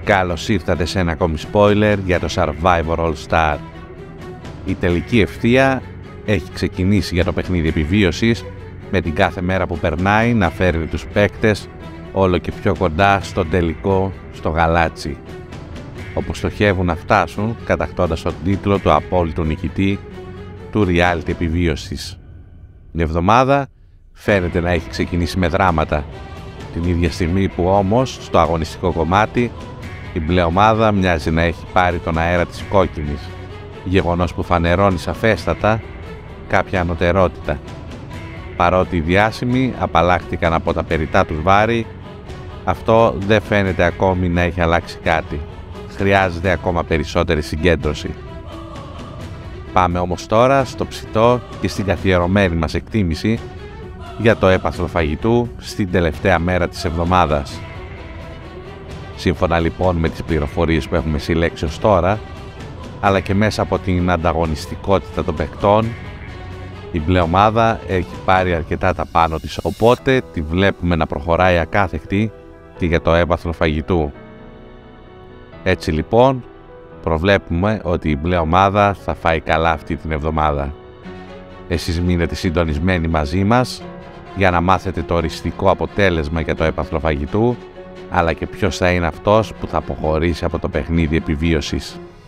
Καλώς ήρθατε σε ένα ακόμη spoiler για το Survivor All Star. Η τελική ευθεία έχει ξεκινήσει για το παιχνίδι επιβίωσης, με την κάθε μέρα που περνάει να φέρνει τους παίκτες όλο και πιο κοντά στον τελικό, στο γαλάτσι, όπου στοχεύουν να φτάσουν κατακτώντας τον τίτλο του απόλυτου νικητή του reality επιβίωσης. Η εβδομάδα φαίνεται να έχει ξεκινήσει με δράματα, την ίδια στιγμή που όμως στο αγωνιστικό κομμάτι η μπλε ομάδα μοιάζει να έχει πάρει τον αέρα της κόκκινης, γεγονός που φανερώνει σαφέστατα κάποια ανωτερότητα. Παρότι οι διάσημοι απαλλάχτηκαν από τα περιτά τους βάρη, αυτό δεν φαίνεται ακόμη να έχει αλλάξει κάτι. Χρειάζεται ακόμα περισσότερη συγκέντρωση. Πάμε όμως τώρα στο ψητό και στην καθιερωμένη μας εκτίμηση για το έπαθλο φαγητού στην τελευταία μέρα της εβδομάδας. Σύμφωνα λοιπόν με τις πληροφορίες που έχουμε συλλέξει ως τώρα, αλλά και μέσα από την ανταγωνιστικότητα των παικτών, η μπλε ομάδα έχει πάρει αρκετά τα πάνω της, οπότε τη βλέπουμε να προχωράει ακάθεκτη και για το έπαθλο φαγητού. Έτσι λοιπόν, προβλέπουμε ότι η μπλε ομάδα θα φάει καλά αυτή την εβδομάδα. Εσείς μείνετε συντονισμένοι μαζί μας για να μάθετε το οριστικό αποτέλεσμα για το έπαθλο φαγητού, αλλά και ποιος θα είναι αυτός που θα αποχωρήσει από το παιχνίδι επιβίωσης.